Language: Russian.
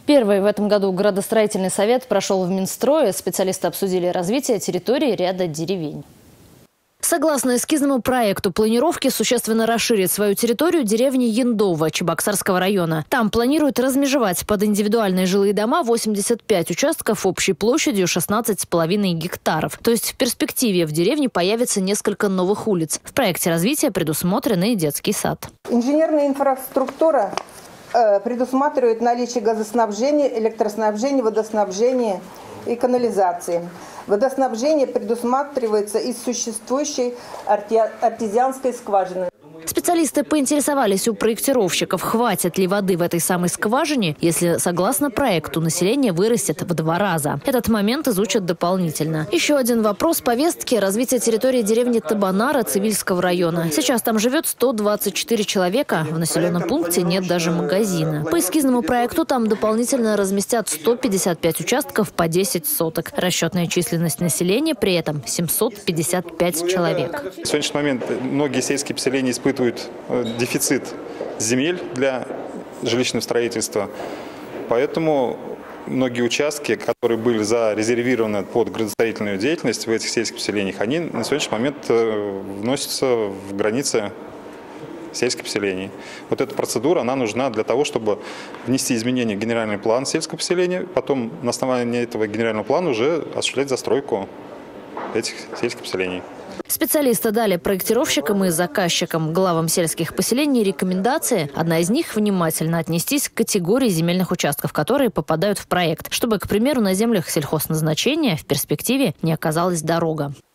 Первый в этом году градостроительный совет прошел в Минстрое. Специалисты обсудили развитие территории ряда деревень. Согласно эскизному проекту планировки, существенно расширит свою территорию деревни Яндово Чебоксарского района. Там планируют размежевать под индивидуальные жилые дома 85 участков общей площадью 16,5 гектаров. То есть в перспективе в деревне появится несколько новых улиц. В проекте развития предусмотрен и детский сад. Инженерная инфраструктура предусматривает наличие газоснабжения, электроснабжения, водоснабжения и канализации. Водоснабжение предусматривается из существующей артезианской скважины. Специалисты поинтересовались у проектировщиков, хватит ли воды в этой самой скважине, если, согласно проекту, население вырастет в 2 раза. Этот момент изучат дополнительно. Еще один вопрос повестки – развитие территории деревни Табанара Цивильского района. Сейчас там живет 124 человека, в населенном пункте нет даже магазина. По эскизному проекту там дополнительно разместят 155 участков по 10 соток. Расчетная численность населения при этом 755 человек. В сегодняшний момент многие сельские поселения испытывают дефицит земель для жилищного строительства. Поэтому многие участки, которые были зарезервированы под градостроительную деятельность в этих сельских поселениях, они на сегодняшний момент вносятся в границы сельских поселений. Вот эта процедура, она нужна для того, чтобы внести изменения в генеральный план сельского поселения, потом на основании этого генерального плана уже осуществлять застройку этих сельских поселений. Специалисты дали проектировщикам и заказчикам, главам сельских поселений рекомендации. Одна из них – внимательно отнестись к категории земельных участков, которые попадают в проект, чтобы, к примеру, на землях сельхозназначения в перспективе не оказалась дорога.